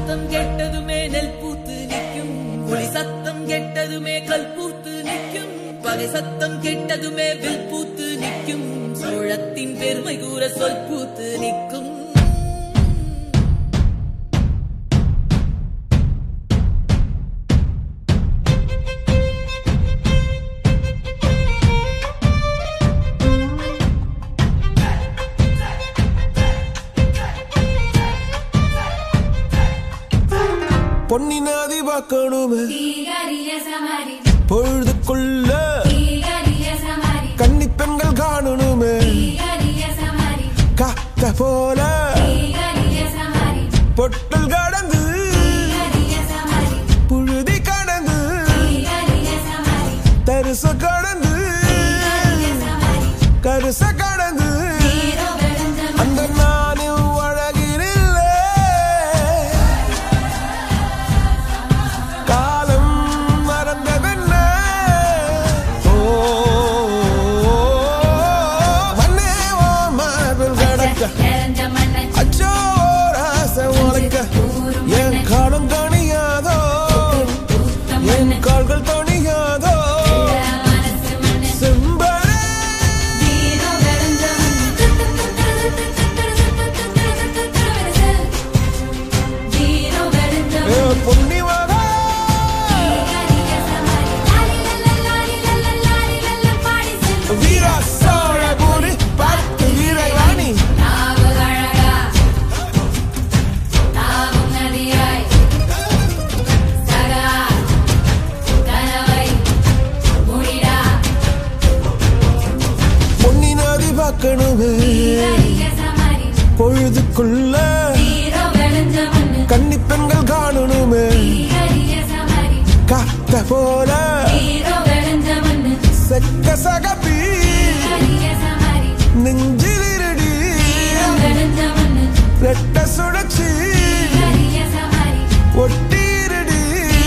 சத்தம் கெட்டதுமே நெல் பூத்து நிற்கும், ஒளி சத்தம் கெட்டதுமே கல் பூத்து நிற்கும், பகை சத்தம் கெட்டதுமே வில் பூத்து நிற்கும், சோழத்தின் பெருமை கூற சொல் பூத்து நிற்கும். பொன்னி நதி பார்க்கணுமே பொழுதுக்குள்ள, கன்னி பெண்கள் காணணுமே காத்த போல, பொட்டல் கடந்து புழுதி கடந்து தரிச கடந்து கருச கடந்து அந்த நானும் அழகிரில்லை. காலம் மறந்ததென்ன மண்ணே ஓ மார்பில் கடக்க அச்சோ ராச உனக்க என் காலம் தணியாதோ, என் கால்கள் தணியாதோ பொழுதுக்குள்ள, கன்னி பெண்கள் காணணுமே காத்த போல, செக்க சகப்பி நெஞ்சிலிருடி ரெட்ட சுழற்சி ஒட்டிருடி.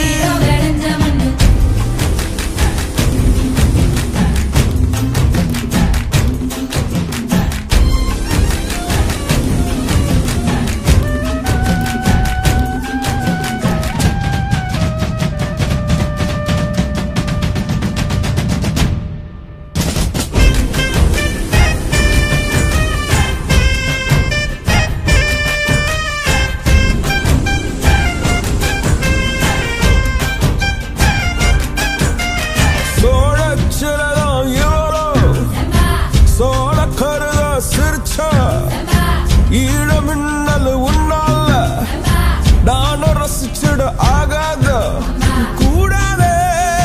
ஈழமின்னல் உன்னால நானும் ரசிச்சிட ஆகாத கூடாதே.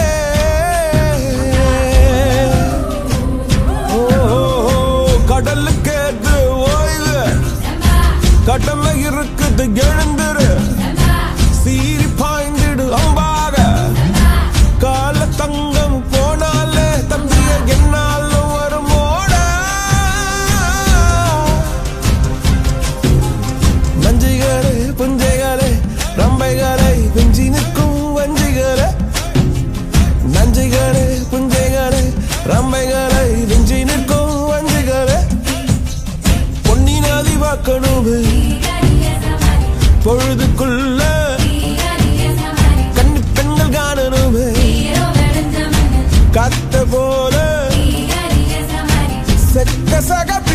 கடலுக்கு ஏற்று ஓய்வு, கடமை இருக்குது எழுந்துரு, சீரி பாய்ந்திடு அம்பாக, கால தங்கம் போனாலே தம்பிய என்னாலும் வருமோட. நஞ்சிகளே புஞ்சைகளே ரம்பைகளை வெஞ்சி நிற்கும் வஞ்சிகளே, நஞ்சிகளே புஞ்சைகளே ரம்பைகளை வெஞ்சி நிற்கும் வஞ்சிகளே. பொன்னி நதி பார்க்கணுமே பொழுதுக்குள்ள, கன்னி பெண்கள் காணணுமே காத்த போல, செக்க சக